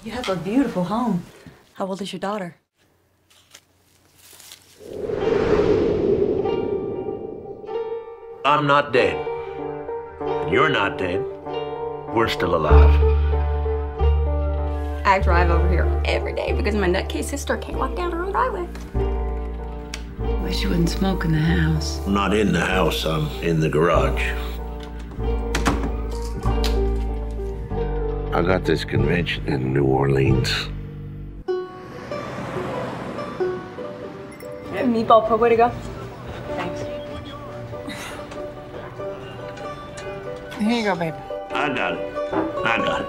You have a beautiful home. How old is your daughter? I'm not dead. And you're not dead. We're still alive. I drive over here every day because my nutcase sister can't walk down her own driveway. Wish you wouldn't smoke in the house. I'm not in the house, I'm in the garage. I got this convention in New Orleans. Meatball po, way to go. Thanks. Here you go, babe. I got it.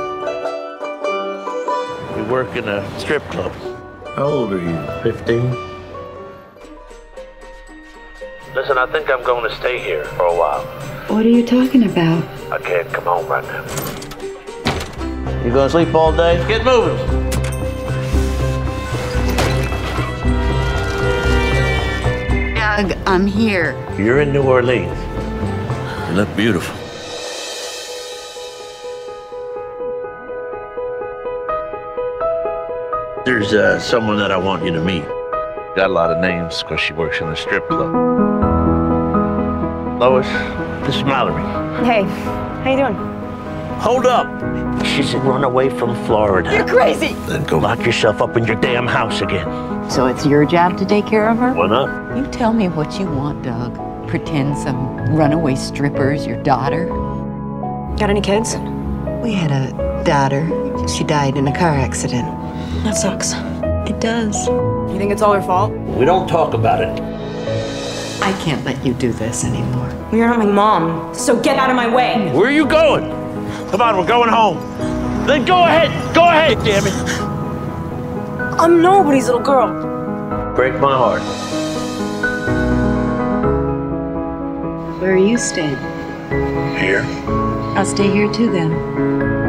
We work in a strip club. How old are you? 15? Listen, I think I'm going to stay here for a while. What are you talking about? I can't come home right now. You gonna sleep all day? Get moving. Doug, I'm here. You're in New Orleans. You look beautiful. There's someone that I want you to meet. Got a lot of names because she works in a strip club. Lois, this is Mallory. Hey, how you doing? Hold up. She said run away from Florida. You're crazy! Then go lock yourself up in your damn house again. So it's your job to take care of her? Why not? You tell me what you want, Doug. Pretend some runaway stripper's your daughter? Got any kids? We had a daughter. She died in a car accident. That sucks. It does. You think it's all her fault? We don't talk about it. I can't let you do this anymore. Well, you're not my mom, so get out of my way! Where are you going? Come on, we're going home. Then go ahead, damn it. I'm nobody's little girl. Break my heart. Where are you staying? Here. I'll stay here too then.